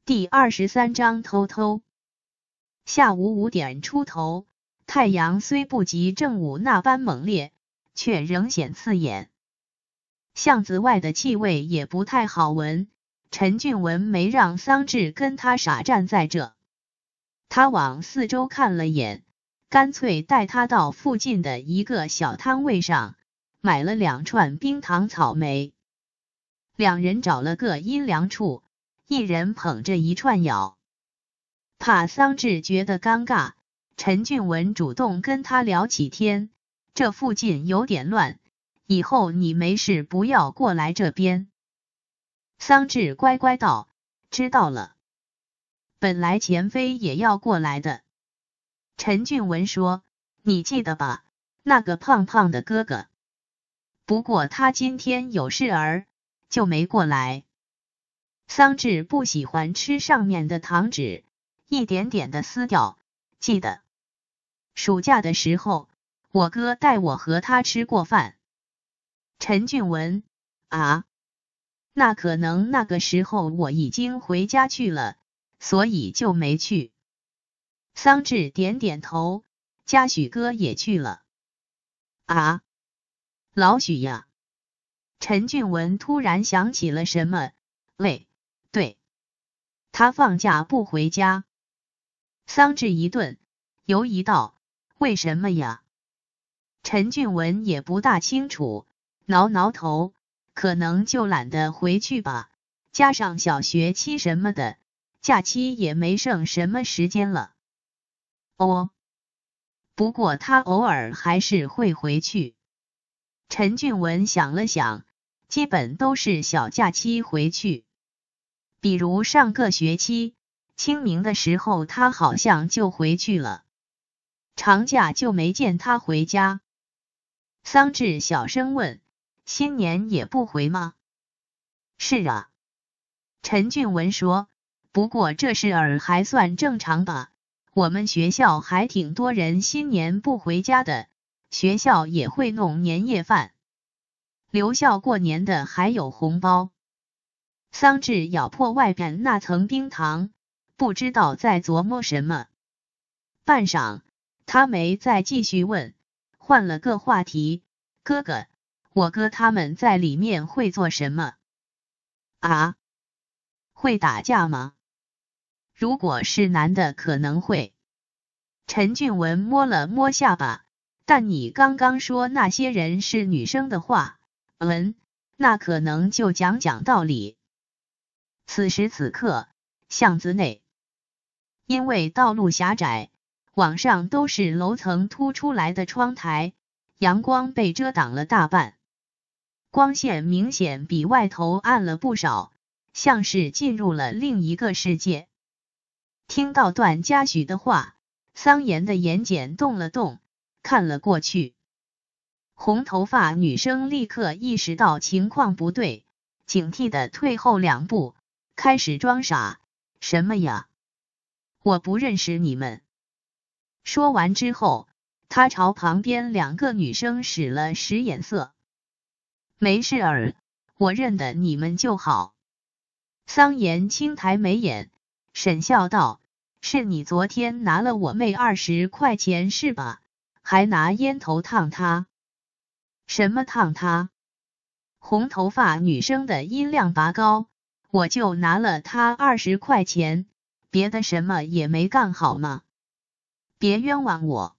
第23章偷偷。下午5点出头，太阳虽不及正午那般猛烈，却仍显刺眼。巷子外的气味也不太好闻，陈俊文没让桑稚跟他傻站在这。他往四周看了眼，干脆带他到附近的一个小摊位上，买了2串冰糖草莓。两人找了个阴凉处，一人捧着1串咬。怕桑稚觉得尴尬，陈俊文主动跟他聊起天，这附近有点乱，以后你没事不要过来这边。桑稚乖乖道，知道了。本来钱飞也要过来的。陈俊文说，你记得吧，那个胖胖的哥哥。不过他今天有事儿，就没过来。桑稚不喜欢吃上面的糖纸，一点点的撕掉。记得暑假的时候，我哥带我和他吃过饭。陈俊文，啊，那可能那个时候我已经回家去了，所以就没去。桑稚点点头，嘉许哥也去了。啊，老许呀。陈俊文突然想起了什么，对，他放假不回家。桑稚一顿，犹疑道，为什么呀？陈俊文也不大清楚，挠挠头，可能就懒得回去吧，加上小学期什么的，假期也没剩什么时间了。哦，不过他偶尔还是会回去。陈俊文想了想，基本都是小假期回去。比如上个学期清明的时候他好像就回去了，长假就没见他回家。桑稚小声问，新年也不回吗？是啊。陈俊文说，不过这事儿还算正常吧，我们学校还挺多人新年不回家的，学校也会弄年夜饭，留校过年的还有红包。桑稚咬破外边那层冰糖，不知道在琢磨什么。半晌，他没再继续问，换了个话题，哥哥，我哥他们在里面会做什么？啊？会打架吗？如果是男的可能会。陈俊文摸了摸下巴，但你刚刚说那些人是女生的话，那可能就讲道理。此时此刻，巷子内因为道路狭窄，往上都是楼层凸出来的窗台，阳光被遮挡了大半，光线明显比外头暗了不少，像是进入了另一个世界。听到段嘉许的话，桑延的眼睑动了动，看了过去。红头发女生立刻意识到情况不对，警惕地退后2步，开始装傻，什么呀？我不认识你们。说完之后，他朝旁边2个女生使了使眼色。没事儿，我认得你们就好。桑延轻抬眉眼，沈笑道，是你昨天拿了我妹20块钱是吧？还拿烟头烫她。什么烫她？红头发女生的音量拔高，我就拿了她20块钱，别的什么也没干好吗？别冤枉我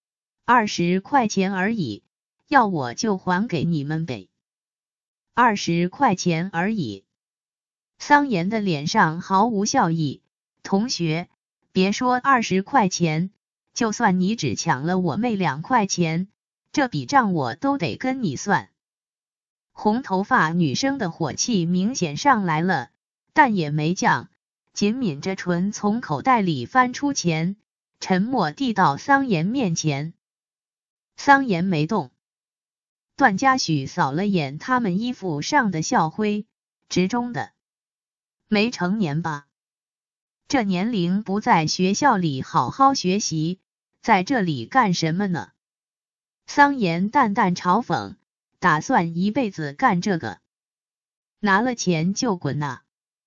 ，20块钱而已，要我就还给你们呗。20块钱而已。桑延的脸上毫无笑意，同学，别说20块钱，就算你只抢了我妹2块钱，这笔账我都得跟你算。红头发女生的火气明显上来了，但也没降，紧抿着唇从口袋里翻出钱，沉默递到桑延面前。桑延没动。段嘉许扫了眼他们衣服上的校徽，职中的。没成年吧？这年龄不在学校里好好学习，在这里干什么呢？桑延淡淡嘲讽，打算一辈子干这个，拿了钱就滚呐！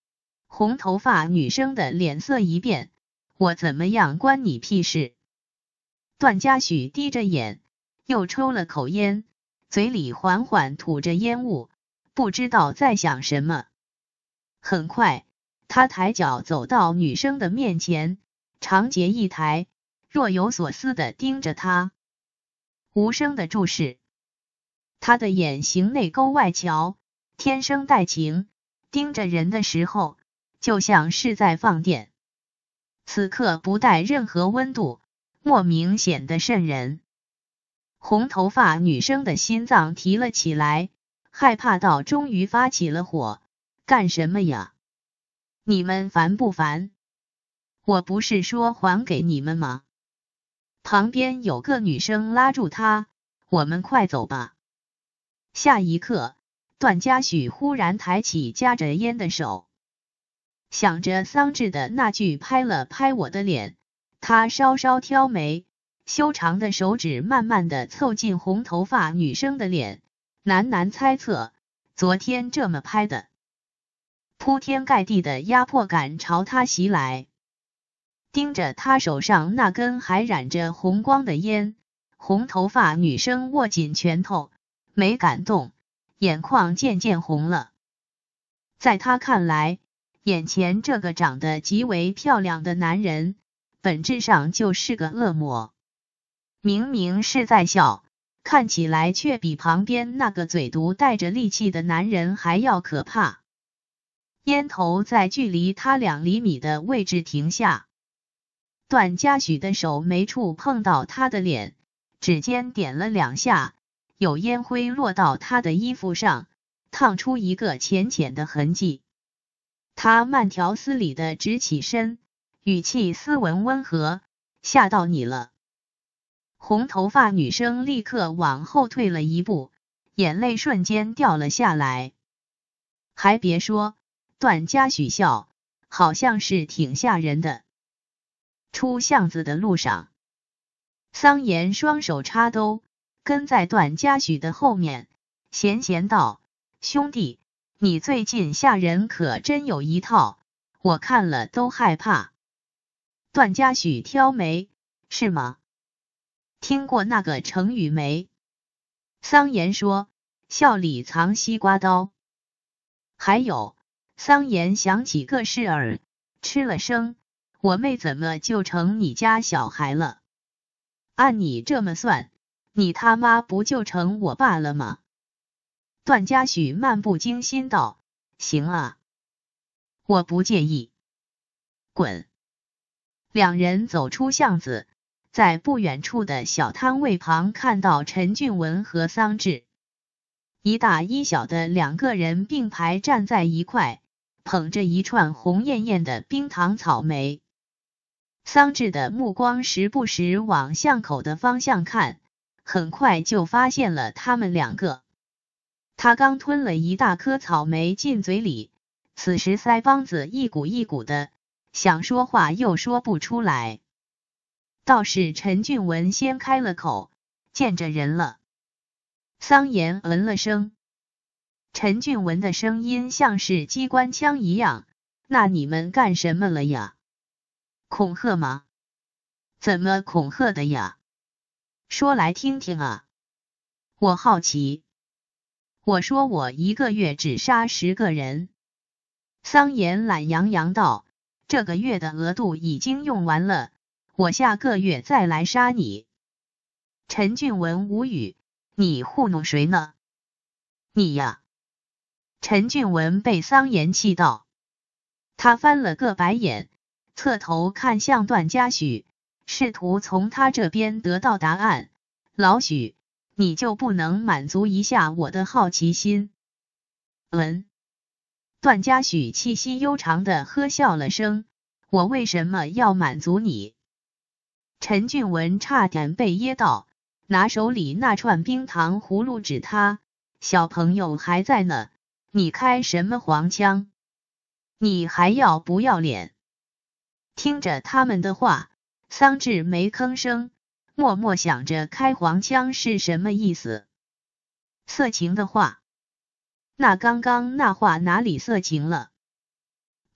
红头发女生的脸色一变，我怎么样关你屁事？段嘉许低着眼，又抽了口烟，嘴里缓缓吐着烟雾，不知道在想什么。很快，他抬脚走到女生的面前，长睫一抬，若有所思地盯着她，无声的注视。他的眼型内勾外翘，天生带情，盯着人的时候，就像是在放电。此刻不带任何温度，莫名显得瘆人。红头发女生的心脏提了起来，害怕到终于发起了火。干什么呀？你们烦不烦？我不是说还给你们吗？旁边有个女生拉住他，我们快走吧。下一刻，段嘉许忽然抬起夹着烟的手，想着桑稚的那句拍了拍我的脸，他稍稍挑眉，修长的手指慢慢地凑近红头发女生的脸，喃喃猜测，昨天这么拍的。铺天盖地的压迫感朝他袭来，盯着他手上那根还染着红光的烟，红头发女生握紧拳头，没敢动，眼眶渐渐红了。在他看来，眼前这个长得极为漂亮的男人，本质上就是个恶魔。明明是在笑，看起来却比旁边那个嘴毒带着戾气的男人还要可怕。烟头在距离他2厘米的位置停下，段嘉许的手没触碰到他的脸，指尖点了2下，有烟灰落到他的衣服上，烫出一个浅浅的痕迹。他慢条斯理地直起身，语气斯文温和，吓到你了。红头发女生立刻往后退了一步，眼泪瞬间掉了下来。还别说，段嘉许笑，好像是挺吓人的。出巷子的路上，桑延双手插兜，跟在段嘉许的后面，闲闲道：兄弟，你最近吓人可真有一套，我看了都害怕。段嘉许挑眉，是吗？听过那个成语没？桑延说，笑里藏西瓜刀。还有，桑延想起个事儿，吃了声，我妹怎么就成你家小孩了？按你这么算，你他妈不就成我爸了吗？段嘉许漫不经心道，行啊，我不介意。滚！两人走出巷子，在不远处的小摊位旁看到陈俊文和桑稚，一大一小的2个人并排站在一块，捧着一串红艳艳的冰糖草莓。桑稚的目光时不时往巷口的方向看，很快就发现了他们2个。他刚吞了一大颗草莓进嘴里，此时腮帮子一鼓一鼓的，想说话又说不出来。倒是陈俊文先开了口，见着人了。桑延嗯了声。陈俊文的声音像是机关枪一样，那你们干什么了呀？恐吓吗？怎么恐吓的呀？说来听听啊。我好奇。我说我1个月只杀10个人。桑延懒洋洋道，这个月的额度已经用完了，我下个月再来杀你。陈俊文无语，你糊弄谁呢？你呀。陈俊文被桑延气到，他翻了个白眼，侧头看向段嘉许，试图从他这边得到答案。老许，你就不能满足一下我的好奇心？段嘉许气息悠长的呵笑了声，我为什么要满足你？陈俊文差点被噎到，拿手里那串冰糖葫芦指他，小朋友还在呢，你开什么黄腔？你还要不要脸？听着他们的话，桑稚没吭声，默默想着开黄腔是什么意思。色情的话？那刚刚那话哪里色情了？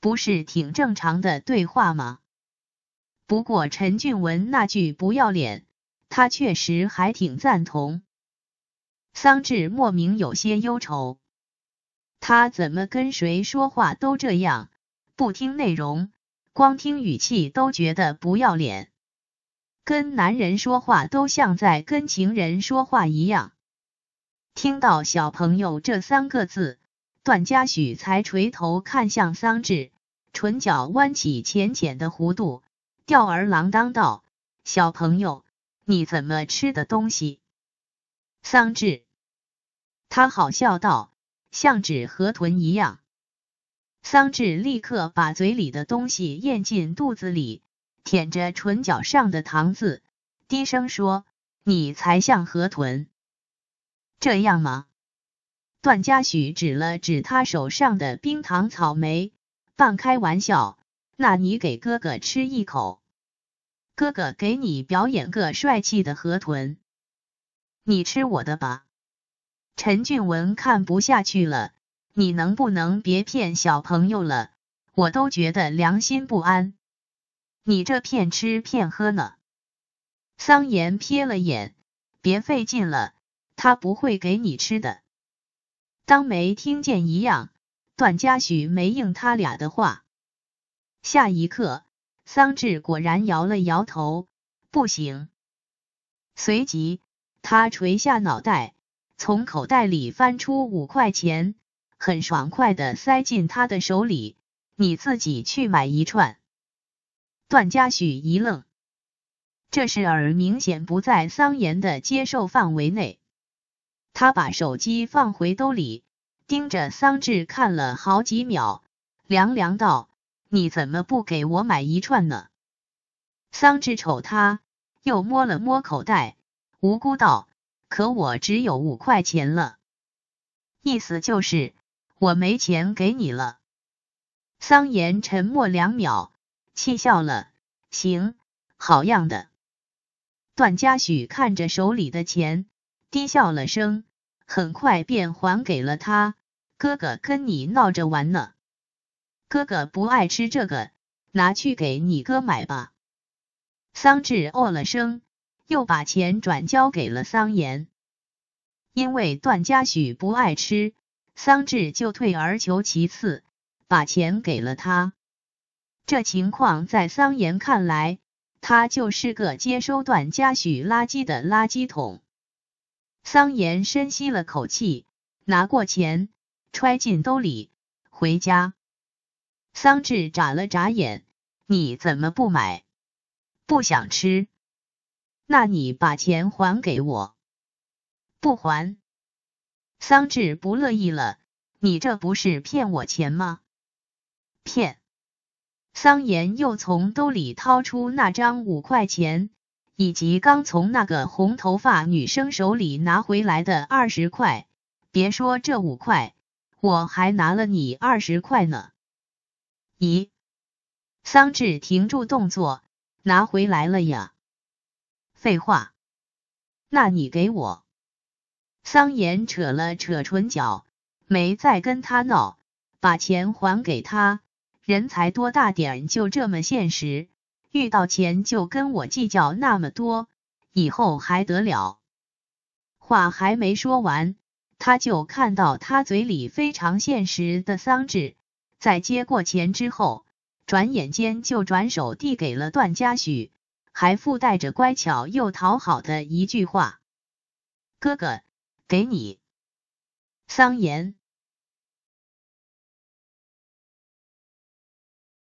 不是挺正常的对话吗？不过陈俊文那句不要脸，他确实还挺赞同。桑稚莫名有些忧愁，他怎么跟谁说话都这样，不听内容，光听语气都觉得不要脸。跟男人说话都像在跟情人说话一样。听到小朋友这3个字，段嘉许才垂头看向桑稚，唇角弯起浅浅的弧度，吊儿郎当道：“小朋友，你怎么吃的东西？”桑稚，他好笑道，像指河豚一样。桑稚立刻把嘴里的东西咽进肚子里，舔着唇角上的糖渍，低声说：“你才像河豚。”这样吗？段嘉许指了指他手上的冰糖草莓，半开玩笑：“那你给哥哥吃一口，哥哥给你表演个帅气的河豚。”你吃我的吧。陈俊文看不下去了，你能不能别骗小朋友了？我都觉得良心不安。你这骗吃骗喝呢？桑延瞥了眼，别费劲了，他不会给你吃的。当没听见一样，段嘉许没应他俩的话。下一刻，桑稚果然摇了摇头，不行。随即，他垂下脑袋，从口袋里翻出5块钱，很爽快地塞进他的手里，你自己去买一串。段嘉许一愣，这事儿明显不在桑延的接受范围内。他把手机放回兜里，盯着桑稚看了好几秒，凉凉道：“你怎么不给我买一串呢？”桑稚瞅他，又摸了摸口袋，无辜道：“可我只有5块钱了。”意思就是我没钱给你了。桑延沉默2秒，气笑了：“行，好样的。”段嘉许看着手里的钱，低笑了声，很快便还给了他：“哥哥跟你闹着玩呢，哥哥不爱吃这个，拿去给你哥买吧。”桑稚哦了声，又把钱转交给了桑延。因为段嘉许不爱吃，桑稚就退而求其次，把钱给了他。这情况在桑延看来，他就是个接收段嘉许垃圾的垃圾桶。桑延深吸了口气，拿过钱，揣进兜里，回家。桑稚眨了眨眼：“你怎么不买？不想吃？那你把钱还给我。”不还。桑稚不乐意了：“你这不是骗我钱吗？”骗。桑延又从兜里掏出那张5块钱，以及刚从那个红头发女生手里拿回来的20块。别说这5块，我还拿了你20块呢。咦？桑稚停住动作，拿回来了呀。废话。那你给我。桑延扯了扯唇角，没再跟他闹，把钱还给他。人才多大点就这么现实，遇到钱就跟我计较那么多，以后还得了？话还没说完，他就看到他嘴里非常现实的桑稚，在接过钱之后，转眼间就转手递给了段嘉许，还附带着乖巧又讨好的一句话：“哥哥，给你。”桑延。